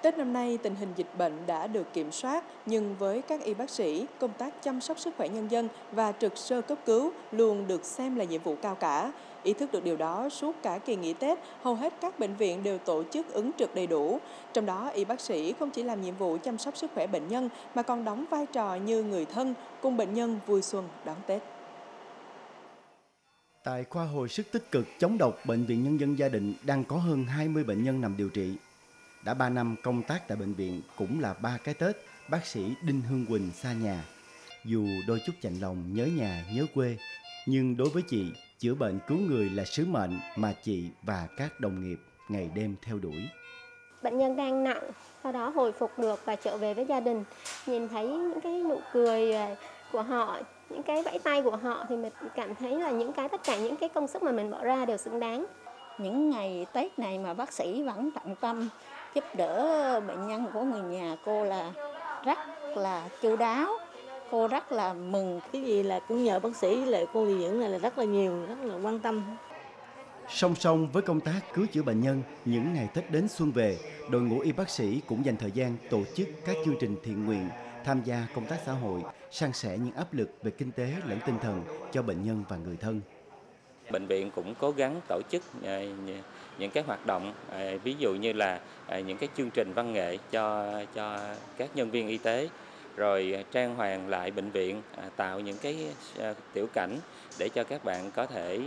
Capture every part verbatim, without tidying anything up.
Tết năm nay, tình hình dịch bệnh đã được kiểm soát, nhưng với các y bác sĩ, công tác chăm sóc sức khỏe nhân dân và trực sơ cấp cứu luôn được xem là nhiệm vụ cao cả. Ý thức được điều đó, suốt cả kỳ nghỉ Tết, hầu hết các bệnh viện đều tổ chức ứng trực đầy đủ. Trong đó, y bác sĩ không chỉ làm nhiệm vụ chăm sóc sức khỏe bệnh nhân, mà còn đóng vai trò như người thân, cùng bệnh nhân vui xuân đón Tết. Tại khoa hồi sức tích cực chống độc Bệnh viện Nhân dân Gia Định đang có hơn hai mươi bệnh nhân nằm điều trị. Đã ba năm công tác tại bệnh viện cũng là ba cái Tết, bác sĩ Đinh Hương Quỳnh xa nhà. Dù đôi chút chạnh lòng nhớ nhà, nhớ quê, nhưng đối với chị, chữa bệnh cứu người là sứ mệnh mà chị và các đồng nghiệp ngày đêm theo đuổi. Bệnh nhân đang nặng, sau đó hồi phục được và trở về với gia đình. Nhìn thấy những cái nụ cười của họ, những cái vẫy tay của họ thì mình cảm thấy là những cái tất cả những cái công sức mà mình bỏ ra đều xứng đáng. Những ngày Tết này mà bác sĩ vẫn tận tâm giúp đỡ bệnh nhân của người nhà cô là rất là chu đáo. Cô rất là mừng. Cái gì là cũng nhờ bác sĩ, lại cô điều dưỡng này là rất là nhiều, rất là quan tâm. Song song với công tác cứu chữa bệnh nhân, những ngày Tết đến xuân về, đội ngũ y bác sĩ cũng dành thời gian tổ chức các chương trình thiện nguyện, tham gia công tác xã hội, san sẻ những áp lực về kinh tế lẫn tinh thần cho bệnh nhân và người thân. Bệnh viện cũng cố gắng tổ chức những cái hoạt động, ví dụ như là những cái chương trình văn nghệ cho cho các nhân viên y tế, rồi trang hoàng lại bệnh viện, tạo những cái tiểu cảnh để cho các bạn có thể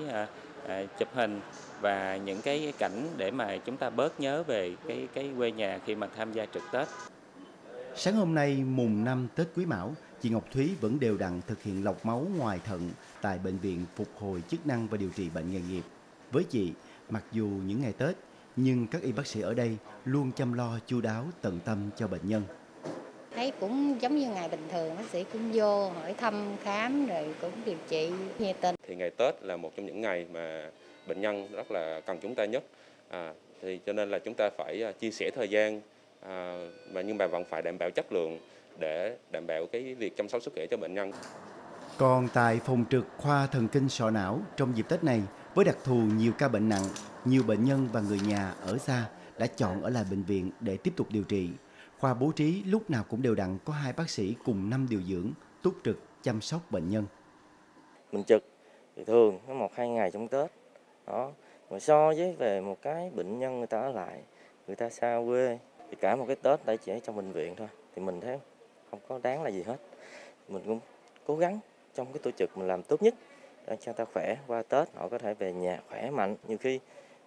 chụp hình và những cái cảnh để mà chúng ta bớt nhớ về cái cái quê nhà khi mà tham gia trực Tết. Sáng hôm nay mùng năm Tết Quý Mão, chị Ngọc Thúy vẫn đều đặn thực hiện lọc máu ngoài thận tại Bệnh viện Phục hồi chức năng và điều trị bệnh nghề nghiệp. Với chị, mặc dù những ngày Tết, nhưng các y bác sĩ ở đây luôn chăm lo chu đáo tận tâm cho bệnh nhân. Thấy cũng giống như ngày bình thường, bác sĩ cũng vô hỏi thăm khám rồi cũng điều trị nhiệt tình. Thì ngày Tết là một trong những ngày mà bệnh nhân rất là cần chúng ta nhất, à, thì cho nên là chúng ta phải chia sẻ thời gian, à, mà nhưng mà vẫn phải đảm bảo chất lượng để đảm bảo cái việc chăm sóc sức khỏe cho bệnh nhân. Còn tại phòng trực khoa thần kinh sọ não, trong dịp Tết này, với đặc thù nhiều ca bệnh nặng, nhiều bệnh nhân và người nhà ở xa đã chọn ở lại bệnh viện để tiếp tục điều trị. Khoa bố trí lúc nào cũng đều đặn có hai bác sĩ cùng năm điều dưỡng túc trực chăm sóc bệnh nhân. Mình trực thì thường có một hai ngày trong Tết đó, mà so với về một cái bệnh nhân người ta ở lại, người ta xa quê thì cả một cái Tết đã chỉ ở trong bệnh viện thôi thì mình thấy không có đáng là gì hết. Mình cũng cố gắng trong cái tổ trực mình làm tốt nhất để cho ta khỏe, qua Tết họ có thể về nhà khỏe mạnh, nhiều khi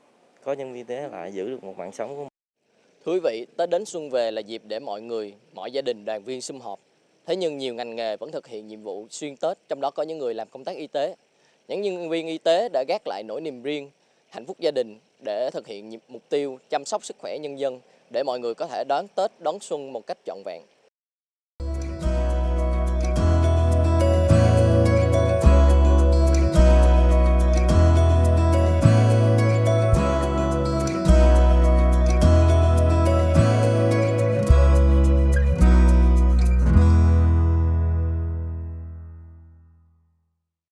có nhân viên y tế lại giữ được một mạng sống của mình. Thưa quý vị, Tết đến xuân về là dịp để mọi người, mọi gia đình, đoàn viên sum họp. Thế nhưng nhiều ngành nghề vẫn thực hiện nhiệm vụ xuyên Tết, trong đó có những người làm công tác y tế. Những nhân viên y tế đã gác lại nỗi niềm riêng, hạnh phúc gia đình để thực hiện mục tiêu chăm sóc sức khỏe nhân dân, để mọi người có thể đón Tết, đón xuân một cách trọn vẹn.